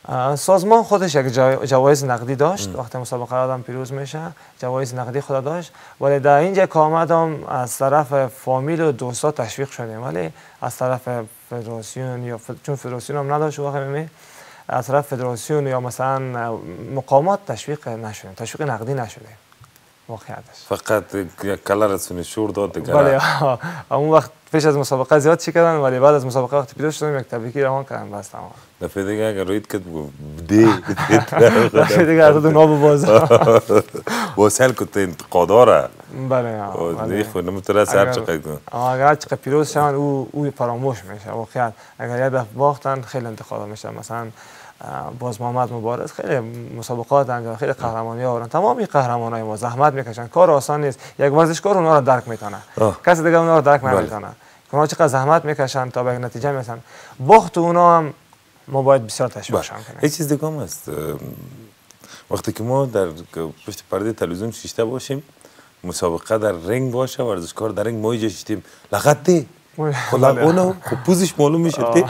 سازمان خودش یک جوایز نقدی داشت. وقتی مسابقه آدم پیروز میشه جوایز نقدی خود داشت، ولی در اینجا که آمدم از طرف فامیل و دوستا تشویق شدیم، ولی از طرف فدراسیون یا ف... چون فدراسیون هم نداشت واقعا میمی از طرف فدراسیون یا مثلا مقامات تشویق نشدیم، تشویق نقدی نشدیم واقعیتش. فقط یک کلرتون شور داد دیگه. ولی اون وقت پیش از مسابقه زیاد چی کردن، ولی بعد از مسابقه وقتی پیروز شدیم یک تبریکی روان کردن بس تمام. دفعه دیگه اگر روید که دی دفعه دیگه از دو ناب بازار واسل که انتقاداره. بله. دیگه خود نمیتونه هر چقدر کنه. اگر چقدر پیروز شدن او او فراموش میشه واقعا. اگر یه دفعه باختن خیلی انتقاد میشه. مثلا باز محمد مبارز خیلی مسابقات انجام، خیلی قهرمانی آوردن. تمامی قهرمانای ما زحمت میکشن، کار آسان نیست. یک ورزشکار اونها رو درک میتونه، کسی دیگه اونها رو درک نمیتونه. اونها چقدر زحمت میکشن تا به نتیجه میرسن. باخت اونها هم ما باید بسیار تشویقشون کنیم. یه چیز دیگه هم هست، وقتی که ما در پشت پرده تلویزیون شیشته باشیم، مسابقه در رنگ باشه، ورزشکار در رنگ، ما اینجا شیشتیم لغت دی خلا اونو خب پوزش معلوم میشه تی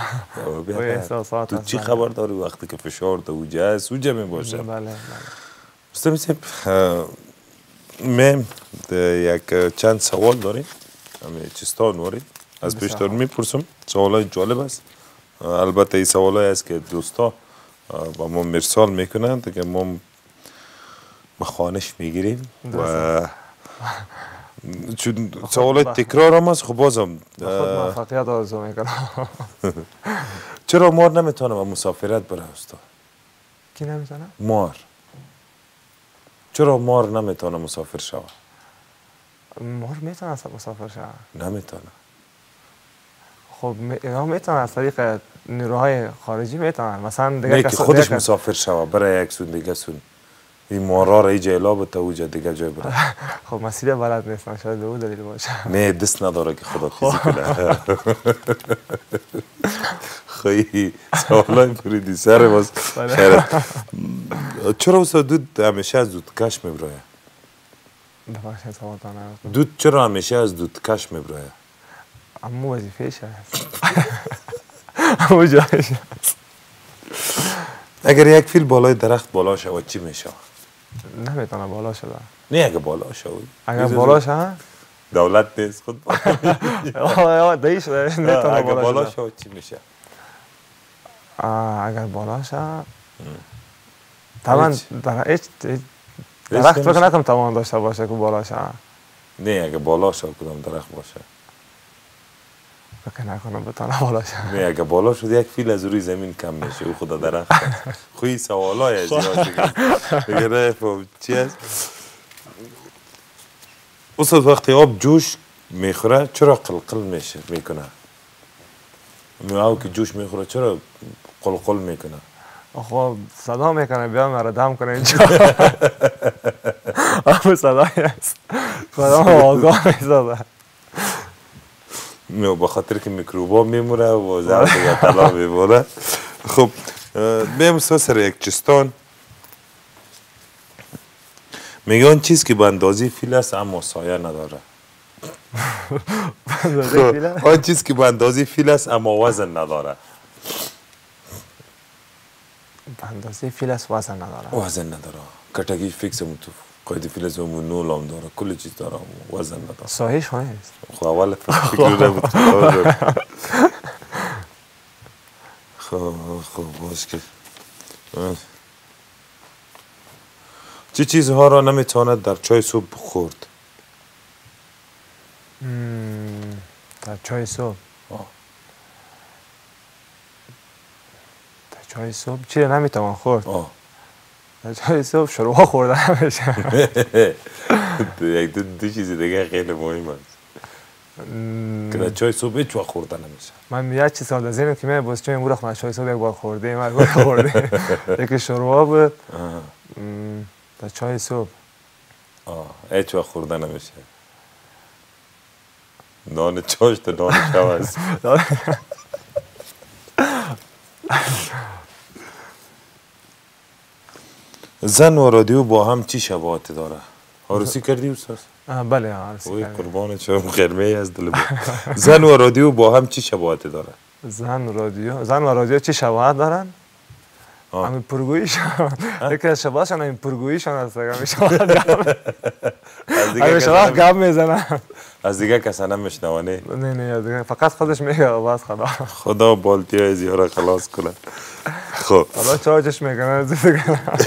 تو چی خبر داری وقتی که فشار تو اوجه است اوجه می باشه. بله بله. رستمی صاحب من یک چند سوال داریم، همه چیستا نوری از پیشتر میپرسم. سوالای جالب است، البته این سوالای است که دوستا با ما مرسال میکنن دیگه، ما به خانش میگیریم و چون سوالای تکرار هم هست. خب بازم خود موفقیت آرزو میکنم. چرا مار نمیتونه با مسافرت بره استاد؟ کی نمیتونه؟ مار. چرا مار نمیتونه مسافر شود؟ مار میتونه مسافر شود؟ نمیتونه. خب اینا میتونه از طریق نیروهای خارجی میتونه، مثلا دیگه نه که خودش مسافر شود برای یک سون دیگه سون. این مارا را ایجا اعلام بتا اوجا دیگه جای بره. خب مسیر بلد نیستن، شاید به او دلیل باشه. نه دست نداره که خدا خیزی کنه. خیلی سوالای بریدی سر باز خیرت. چرا استاد دود همیشه از دودکش میبرایه؟ ببخشید سوالتان نگفتم. دود چرا همیشه از دودکش میبرایه؟ اما وظیفه‌اش هست. اما جایش هست. اگر یک فیل بالای درخت بالا شود چی میشه؟ نمیتونه بالا شده. نه اگه بالا شود. اگر بالا شود دولت نیست خود بالا. دیش نمیتونه بالا شود. اگر بالا شود چی میشه؟ اگر بالا شود طبعا هیچ درخت فکر نکنم توان داشته باشه که بالا شود. نه اگه بالا شود کدام درخت باشه؟ فکر نکنم بتونه بالا شد. نه اگه بالا شد یک فیل از روی زمین کم میشه، او خدا درخت. خوی سوالای زیاد دیگه نه فهم چی هست؟ استاد وقتی آب جوش میخوره چرا قلقل میشه میکنه؟ او که جوش میخوره چرا قلقل میکنه؟ خب صدا میکنه بیا مرا دم کنه اینجا. اما صدایی هست خدا آگاه میزده. نه بخاطر که میکروبا میموره و زرد یا طلا میموره. خب بیم سر یک چستان میگه اون چیز که به اندازه فیل است اما سایه نداره. آن چیز که به اندازه فیل است اما وزن نداره. به اندازه فیل است وزن نداره. وزن نداره. کتگی فیکس هم تو قاعده فیل از اون نول هم داره، کل چیز داره وزن نداره. سایش خواهی است. خب اول فکر نبود. خب خب باز که چه چیزها را نمیتواند در چای صبح خورد؟ در چای صبح در چای صبح چی را نمیتوان خورد؟ آه در چای صبح شوربا خورده نمیشه. یک دو دو چیز دیگه خیلی مهم است که در چای صبح هیچ وقت خورده نمیشه. من یک چیز سال ذهنم که من باز چون امروز خودم چای صبح یک بار خوردیم، یک بار خوردیم. یکی شوربا بود. در چای صبح آه هیچ وقت خورده نمیشه. نان چاش تا نان شب است. زن و رادیو با هم چی شباهتی داره؟ عروسی کردی استاد؟ بله عروسی کردیم. اوه قربان چه خرمه از دل من. زن و رادیو با هم چی شباهتی داره؟ زن و رادیو زن و رادیو چی شباهت دارن؟ همین پرگوییشان یکی از شباشان همین پرگوییشان هست دیگه میشه همین شباش گپ میزنن از دیگه کسا نمیشنوانه؟ نه نه دیگه فقط خودش میگه باز خدا خدا بالتی های زیاره خلاص کنه. خب حالا چاچش میکنه دیگه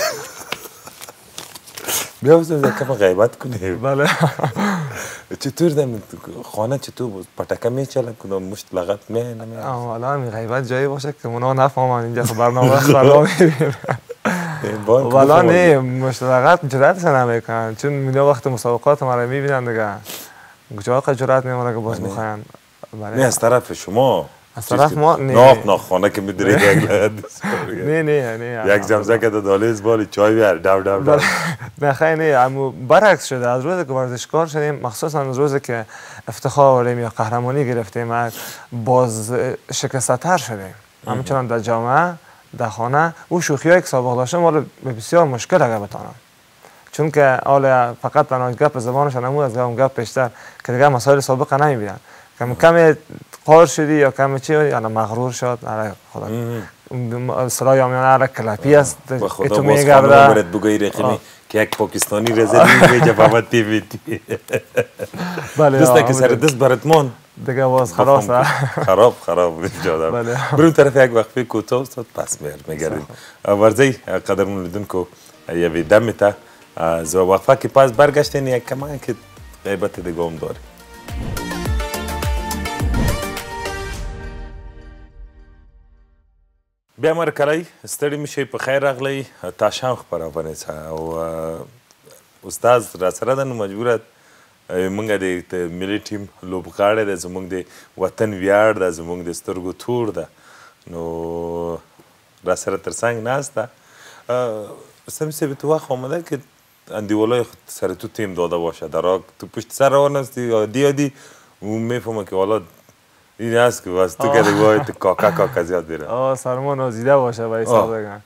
بیا بزن کم غیبت کنی. بله چطور دم خانه چطور بود؟ پتکه میچله کنم مشت لغت می نمی حالا همین غیبت جایی باشه که اونا نفهمن اینجا برنامه خدا میبینن والا نه مشت لغت جرأتش نمیکنن چون مینا وقت مسابقات ما رو میبینن دیگه کجا که جرأت میمونه که باز میخواین نه از طرف شما از طرف ما نه ناف ناخانه که میدری یک نه نه نه یک زمزه که دالیز بالی چای بیار دو دو دو نه خیلی نه اما برعکس شده از روزی که ورزشکار شدیم مخصوصا از روزی که افتخار آوردیم یا قهرمانی گرفتیم باز شکست‌تر شدیم همچنان در جامعه در خانه او شوخی‌هایی که سابق داشتم ولی بسیار مشکل اگر بتانم چون که حالا فقط تنها گپ زبانش نمود از گپ گپ بیشتر که دیگه مسائل سابق نمیبینن کم کم قار شدی یا کم چی یا مغرور شد آره خدا اصطلاح یامیانه آره کلاپی است تو میگرده برات بگویی رقمی که یک پاکستانی رزمی میگه بابا تیوی دوستا که سر دست برات مون دیگه باز خلاص خراب خراب اینجا بریم طرف یک وقفه کوتاه استاد پس مهر میگردیم ورزی قدرمون لیدون که یه ویدم تا از وقفه که پس برگشتین یک کمان که غیبت دیگه هم داری بیا مر کلی ستړي مشي په خیر راغلی تاشام خبرونه څه او استاد را سره د مجبورت مونږ د ملي ټیم لوبغاړی د زمونږ د وطن ویاړ د زمونږ د سترګو تور ده نو را سره ترڅنګ ناسته رستمی صاحب تو وخت آمده که اندیوالای سر تو تیم داده باشه در تو پشت سر آن هستی عادی عادی اون میفهمه که حالا این هست که واسه تو که دیگه تو کاکا کاکا زیاد بیره آه سرما نازیده باشه با حساب بگن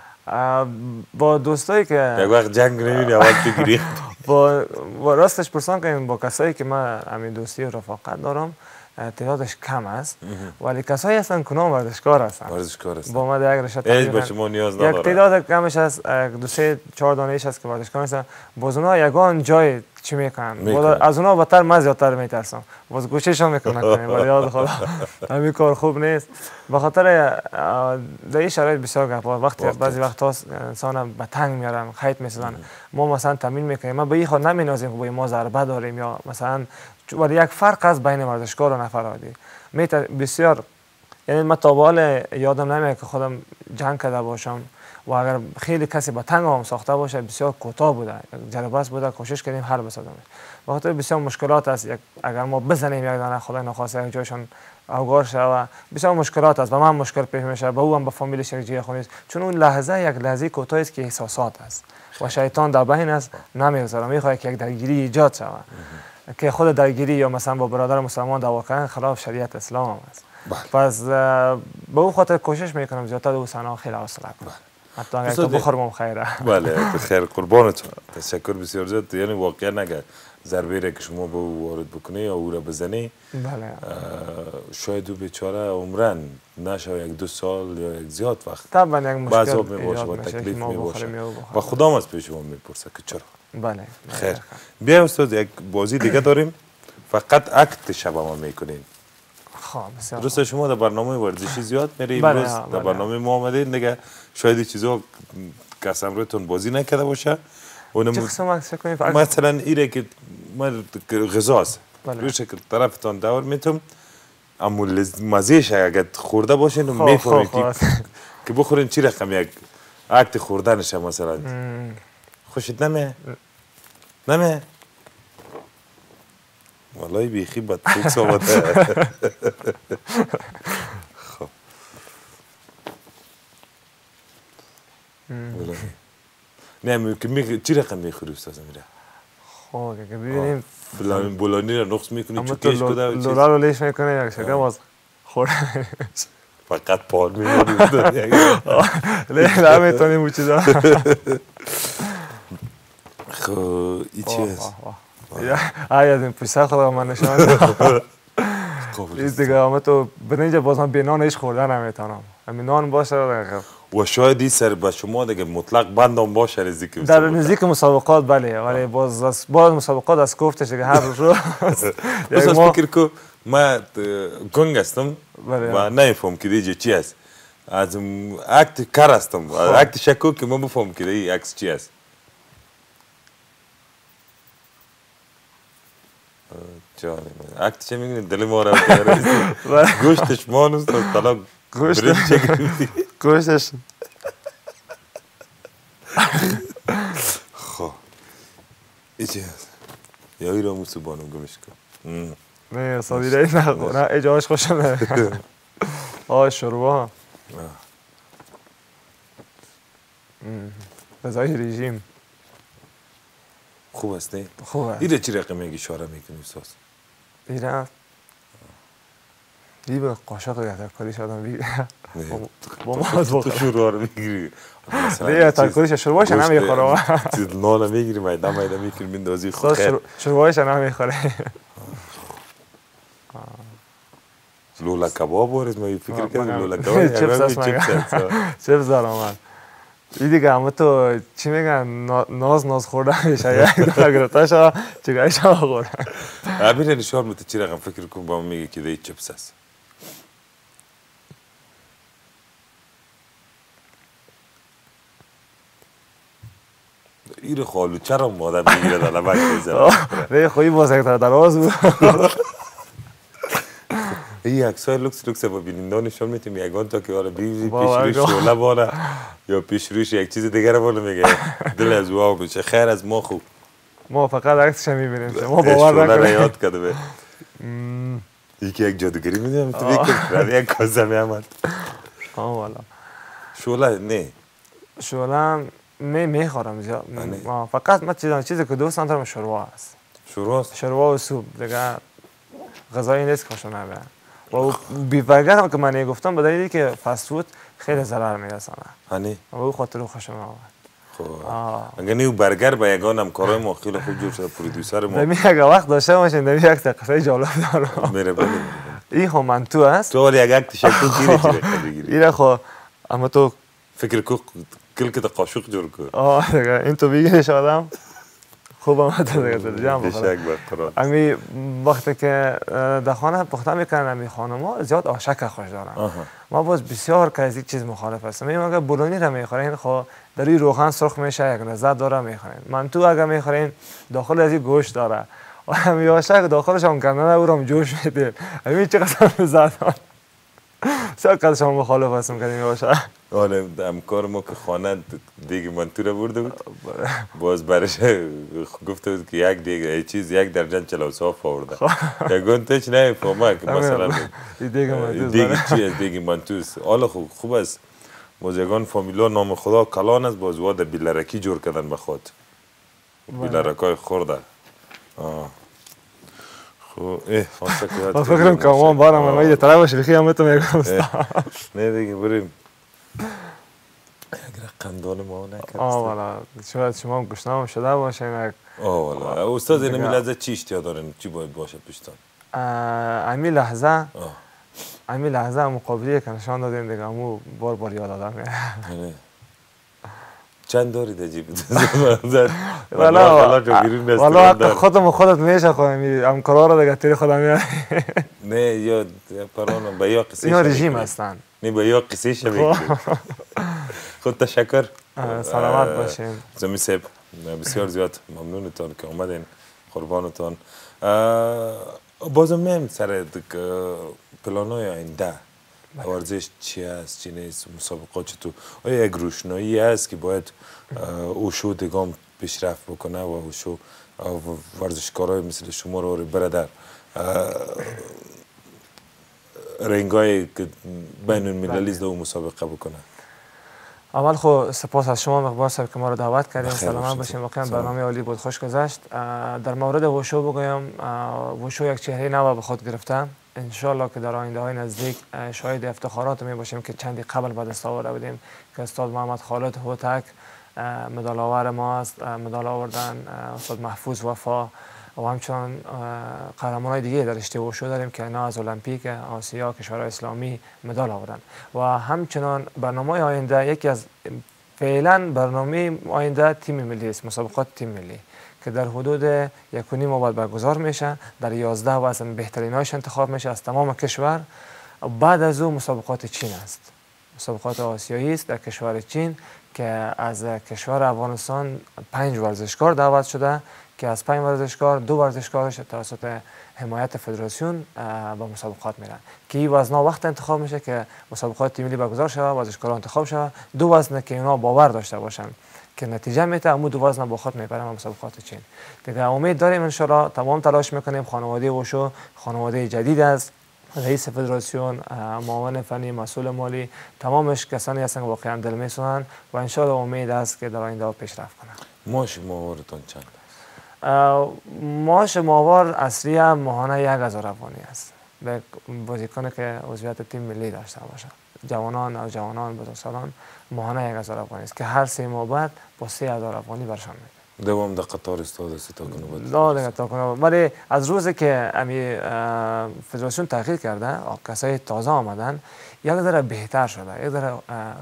با دوستایی که یک وقت جنگ نمیدی اول تو گریخت با راستش پرسان کنیم با کسایی که من همین دوستی و رفاقت دارم تعدادش کم است ولی کسایی هستن که نام ورزشکار هستن ورزشکار هستن با ما در یک رشته هیچ به شما نیاز نداره یک تعداد کمش هست دو سه چهار دانه ایش هست که ورزشکار هستن باز اونا یگان جای چی میکنن از اونا بدتر من زیادتر میترسم باز گوششون میکنن کنیم ولی یاد خدا همین کار خوب نیست به خاطر در این شرایط بسیار گپا وقتی بعضی وقتا انسان به تنگ میارن خیط میسازن ما مثلا تمرین میکنیم ما به این خود نمینازیم که ما ضربه داریم یا مثلا ولی یک فرق از بین ورزشکار و نفرادی میتر بسیار یعنی من تا به حال یادم نمیاد که خودم جنگ کرده باشم و اگر خیلی کسی با تنگ هم ساخته باشه بسیار کوتاه بوده جربه بوده کوشش کردیم حل بسازیم به خاطر بسیار مشکلات است اگر ما بزنیم یک دانه خدای نخواسته یک جایشان اوگار شود بسیار مشکلات است و من مشکل پیش میشه با او هم با فامیلش یک جای خونیست چون اون لحظه یک لحظه کوتاهی است که احساسات است و شیطان در بین است نمیگذاره میخواد که یک درگیری ایجاد شود که خود درگیری یا مثلا با برادر مسلمان دعوا کردن خلاف شریعت اسلام است پس به اون خاطر کوشش میکنم زیادتر او سنا خیلی حوصله کنم حتی اگر تو بخورم خیره بله خیر قربانتون تشکر بسیار زیاد یعنی واقعا نگه ضربه را که شما به او وارد بکنی یا او را بزنی بله شاید او بیچاره عمرن نشه یک دو سال یا یک زیاد وقت طبعا یک مشکل بعضاب می باشه و تکلیف می باشه و خدا هم از پیش شما میپرسه که چرا بله خیر بیا استاد یک بازی دیگه داریم فقط اکت شب ما میکنیم خب بسیار درسته شما در برنامه ورزشی زیاد میری امروز در برنامه ما آمدید دیگه شاید چیزا قسم رویتون بازی نکرده باشه مثلا ایره که من غذاست روی شکل طرفتان دور میتونم اما مزیش اگر خورده باشین میفهمید که بخورین چی رقم یک اکت خوردنشه مثلا خوشت نمیه؟ نمیه؟ والله بیخی بدفوکس آمده خب نه که چی رقم میخوری استاذ میره؟ خب که ببینیم بولانی را نقص میکنی چوکیش کده لولا رو لیش میکنه یک شکر باز خورده فقط پار میمونی نه نمیتونیم او چیزا خب ای چی هست؟ آی از این پیسه خدا من نشان این دیگه همه تو بدن اینجا باز من به نان ایش خوردن نمیتونم همین نان باشه و شاید این سر به شما دیگه مطلق بندم باشه نزدیک در نزدیک مسابقات بله ولی باز از باز مسابقات از گفتش دیگه هر روز بس از فکر کو ما گنگ هستم و نمیفهم که دیگه چی است از اکت کار هستم اکت شکو که من بفهم که دیگه عکس چی است جانم اکت چه میگن دل ما را گوشتش مانوس تا طلاق گوشتش گوشتش خب ایچی هست یا ای را موسو بانم گمش کن نه صدیره نه نه اجاش خوشم نه آه شروع غذای رژیم خوب است نه؟ خوبه ایره چی رقم میگی اشاره میکنی استاد؟ ایره ای به قاشق دیگه ترکاریش آدم بگیره با ما از تو شروع رو میگیری دیگه ترکاریش شروعش نمیخوره چیز ناله میگیری میده میده میکنی میندازی خود خیر شروعش نمیخوره لولا کباب ورز من فکر کردم لولا کباب چیپس هست مگه چیپس دارم من این دیگه همه تو چی میگن ناز ناز خورده میشه یک دفعه گرفته شد چگهش هم خورده امیر نشار مت چی رقم فکر کن با من میگه که دیگه چیپس هست ایره خالو چرا مادر میگیره در لبک میزنه دیگه خویی بازکتر دراز بود این عکسای لوکس لوکس با بیننده نشان میتیم یگان تا که آره بیوزی پیش روش شعله باره یا پیش روش یک چیز دیگر باره میگه دل از واو بشه خیر از ما خوب ما فقط عکسش میبینیم ما باور نکنیم شعله را یاد کرده به مم. یکی یک جادوگری میدیم تو بکن یک کازه میامد آه والا شعله نه شعله می میخورم زیاد فقط من چیزی چیزی که دوست ندارم شوروا است شوروا است شوروا و سوپ دیگه غذایی نیست که شما نبرن و بی‌فایده هم که من گفتم به دلیلی که فست فود خیلی ضرر میرسونه هنی و او خاطر خوشم آمد خب اگه نیو برگر به یگان همکارای ما خیلی خوب جور شده پرودوسر ما دمی اگه وقت داشته باشین دمی یک قصه جالب دارم میره بله این خب منتو است تو ولی یک تشکر گیری چی بگیری این خب اما تو فکر کو کل که قاشق جور کو آه دیگه این تو بگیرش آدم خوب هم هست دیگه در جمع بخورم بخورم امی وقتی که در خانه پخته میکنن امی خانما زیاد آشک خوش دارن ما باز بسیار که از یک چیز مخالف هستم این اگر بولونی را میخورین خب در روی روغن سرخ میشه یک لذت داره میخورین منتو اگر میخورین داخل از این گوشت داره و امی آشک داخلش هم کندن او را جوش میده امی چقدر لذت داره چقدر قدر شما مخالف هستم که این آشک آره همکار ما که خانه دیگه منتو را برده بود باز برش گفته بود که یک دیگه چیز یک درجن چلو صاف آورده یکون تش نمیفهمه که مثلا دیگه چی از دیگه منتوست حالا خوب است باز یکان فامیلا نام خدا کلان است باز واده بیلرکی جور کردن به خود بیلرکای خورده خب اه فاسه که من فکرم که امان بارم من میده طرف باشه بخی همه تو میگم نه دیگه بریم اگر قندان ما نکرد آه والا شاید شما هم گشنام شده باشین آه والا استاد اینمی لحظه چی اشتیا دارن چی باید باشه پشتان امی لحظه امی لحظه مقابلی که نشان دادیم دیگه همو بار بار یاد آدم چند دارید عجیب والا والا حتی خودم خودت میشه خواهیم همکارا رو دیگه تیری خودم میاد نه یا پرانم به یا قصه اینا رژیم هستن نه به یا قصه شمیکنیم خود تشکر سلامت باشین زمی سیب بسیار زیاد ممنونتان که آمدین قربانتان بازم میم سر پلانای آینده ورزش چی است چی نیست مسابقات چطور آیا یک روشنایی است که باید ووشو دیگه پیشرفت بکنه و ووشو ورزشکارای مثل شما رو بره در رنگای که بین المللی ده مسابقه بکنه اول خب سپاس از شما مقبول صاحب که ما رو دعوت کردین سلام باشین واقعا برنامه عالی بود خوش گذشت در مورد ووشو بگویم ووشو یک چهره نو به خود گرفته ان شاء الله که در آینده های نزدیک شاهد افتخارات می باشیم که چندی قبل به دست آورده بودیم که استاد محمد خالد هوتک مدال آور ما است مدال آوردن استاد محفوظ وفا و همچنان قهرمانای دیگه در رشته ووشو داریم که اینا از المپیک آسیا کشورهای اسلامی مدال آوردن و همچنان برنامه آینده یکی از فعلا برنامه آینده تیم ملی است، مسابقات تیم ملی که در حدود یک و نیم ماه برگزار میشه، در یازده وزن بهترینایش انتخاب میشه از تمام کشور. بعد از او مسابقات چین است، مسابقات آسیایی است در کشور چین که از کشور افغانستان پنج ورزشکار دعوت شده که از پنج ورزشکار دو ورزشکارش توسط حمایت فدراسیون به مسابقات میرن که این وزن‌ها وقت انتخاب میشه که مسابقات تیم ملی برگزار شود، ورزشکاران انتخاب شود، دو وزن که اینا باور داشته باشن که نتیجه میده امو دو وزن با خود میبرن مسابقات چین. دیگه امید داریم ان شاء الله، تمام تلاش میکنیم. خانواده ووشو خانواده جدید است، رئیس فدراسیون، معاون فنی، مسئول مالی، تمامش کسانی هستند که واقعا دل میسوزند و ان شاء الله امید است که در آینده پیشرفت کنند. معاش ماهوارتان چند است؟ معاش ماهوار اصلی هم ماهانه یک هزار افغانی است به بازیکن که عضویت تیم ملی داشته باشند. جوانان و جوانان بزرگسالان ماهانه یک هزار افغانی است که هر سه ماه بعد با سه هزار افغانی برشان میده. دوام در قطار استاد است تا کنه بود. نه دیگه تا کنه. ولی از روزی که امی فدراسیون تغییر کرده، کسای تازه آمدن، یک ذره بهتر شده. یک ذره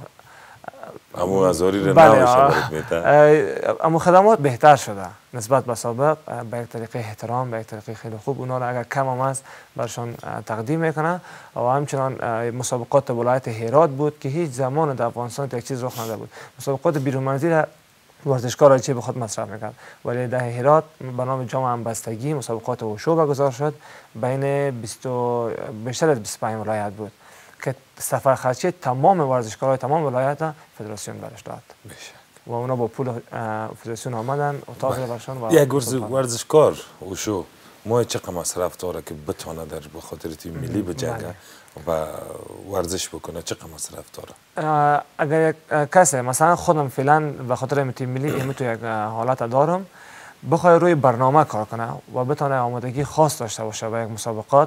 امو هزاری را نباشه میده. امو خدمات بهتر شده نسبت به سابق، به یک طریقه احترام، به یک طریقه خیلی خوب. اونا را اگر کم هم است برشان تقدیم میکنه. و همچنان مسابقات ولایت هرات بود که هیچ زمان در افغانستان یک چیز رخ نداده بود. مسابقات بیرون مرزی ورزشکار چه به خود مصرف میکرد، ولی در هرات به نام جام همبستگی مسابقات ووشو برگزار شد، بین بیست بیشتر از بیست و پنج ولایت بود که سفر خرچی تمام ورزشکارهای تمام ولایت فدراسیون برش داد و اونا با پول فدراسیون آمدن اتاق برشان. و یک ورزشکار ووشو ما چقدر مصرف داره که بتونه در به خاطر تیم ملی بجنگه و ورزش بکنه؟ چقدر مصرف داره؟ اگر یک کسی مثلا خودم فعلا به خاطر تیم ملی این تو یک حالت دارم، بخواد روی برنامه کار کنه و بتونه آمادگی خاص داشته باشه به یک مسابقات،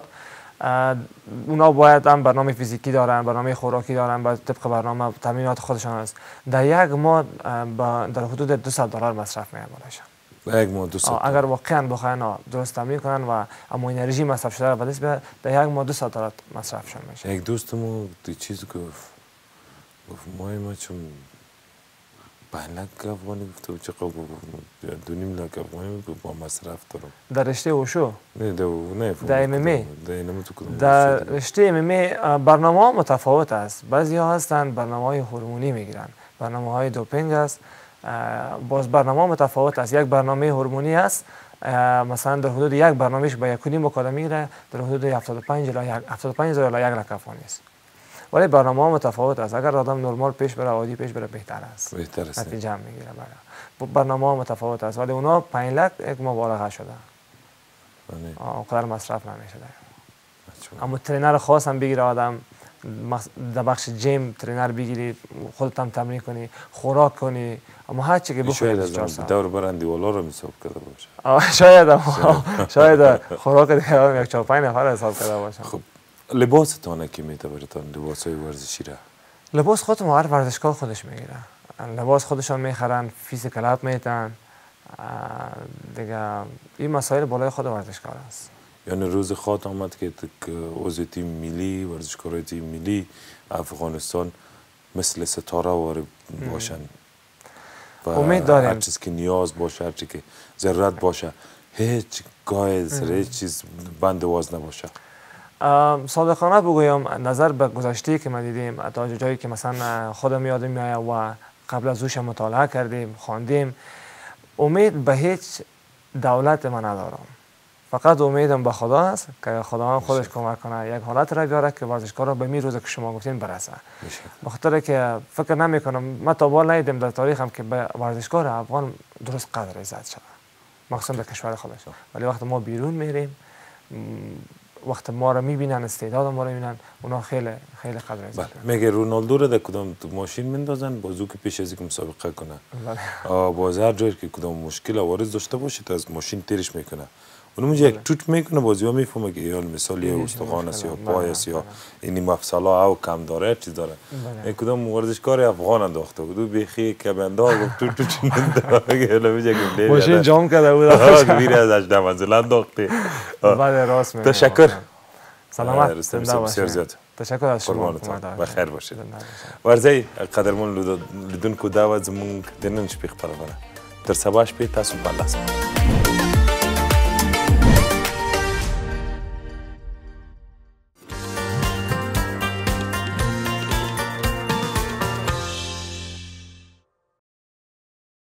اونا باید هم برنامه فیزیکی دارن، برنامه خوراکی دارن، باید طبق برنامه تمرینات خودشان است. در یک ماه در حدود دویست دلار مصرف میکنه. یک ماه دویست دلار اگر واقعا بخواین درست تمرین کنن و اما انرژی مصرف شده رو دست بیارن، در یک ماه دویست دلار مصرفشون میشه. یک دوستمو دی چیز گفت گفت ما ما چون پنج لک افغانی گفت و چقدر دو نیم لک افغانی با مصرف دارم. در رشته ووشو؟ نه در نه در ام ام ای. در در رشته ام ام ای برنامه ها متفاوت است. بعضی ها هستند برنامه های هورمونی میگیرن، برنامه های دوپینگ است. باز برنامه متفاوت است. یک برنامه هورمونی است، مثلا در حدود یک برنامهش با یک و نیم مکالمه میره در حدود هفتاد و پنج الی هفتاد و پنج هزار الی یک لک افغانی است. ولی برنامه ها متفاوت است. اگر آدم نرمال پیش بره، عادی پیش بره، بهتر است. بهتر است. نتیجه میگیره. برای برنامه ها متفاوت است. ولی اونا پنج لک یک مبالغه شده. اونقدر مصرف نمیشه. اما ترینر خاص هم بگیره آدم، در بخش جیم ترینر بگیری، خودت هم تمرین کنی، خوراک کنی، اما هر چی که بخوری شاید از دور برندی والا رو حساب کرده باشه. شاید شاید خوراک دیگه یک چهار پنج نفر حساب کرده باشه. خب لباستان کی میته براتون؟ لباسای ورزشی را لباس خودم هر ورزشکار خودش میگیره. لباس خودشان میخرن، فیزیکال اپ میتن دیگه. این مسائل بالای خود ورزشکار است. یعنی روز خواهد آمد که عضو تیم ملی، ورزشکارای تیم ملی افغانستان مثل ستاره وارد باشن و امید داریم. هر چیز که نیاز باشه، هر چیز که ضرورت باشه، هیچ گایز هیچ چیز بند واز نباشه. صادقانه بگویم نظر به گذشته که ما دیدیم، تا جایی که مثلا خودم یادم میاد و قبل از اوش مطالعه کردیم، خواندیم، امید به هیچ دولت ما ندارم. فقط امیدم به خدا است که خداوند خودش کمک کنه یک حالت را بیاره که ورزشکارا به می روزی که شما گفتین برسه. به خاطر که فکر نمی کنم، من تا بال ندیدم در تاریخم که به ورزشکار افغان درست قدر عزت شده، مخصوصا در کشور خودش. ولی وقت ما بیرون میریم، وقت ما را میبینن، استعداد ما را میبینن، اونا خیلی خیلی قدر عزت دارن. میگه رونالدو را در کدام ماشین میندازن بازو که پیش از اینکه مسابقه کنه، باز هر جایی که کدام مشکل عوارض داشته باشه از ماشین تیرش میکنه اونم یک توت میکنه بازی ها میفهمه که یا مثال یه استخوان است یا پای است یا این مفصل ها او کم داره چیز داره. یک کدام ورزشکار افغان انداخته بود و بیخی که بنده گفت توت توت نمیده. ماشین جام کرده بود. آه میره از هجده منزل انداخته. بله راست میگه. تشکر. سلامت. رستمی صاحب بسیار زیاد. تشکر از شما. بخیر باشید. ورزی قدرمن لیدونکو دا و زمونږ د نن شپې خپرونه تر سبا شپې تاسو په لاس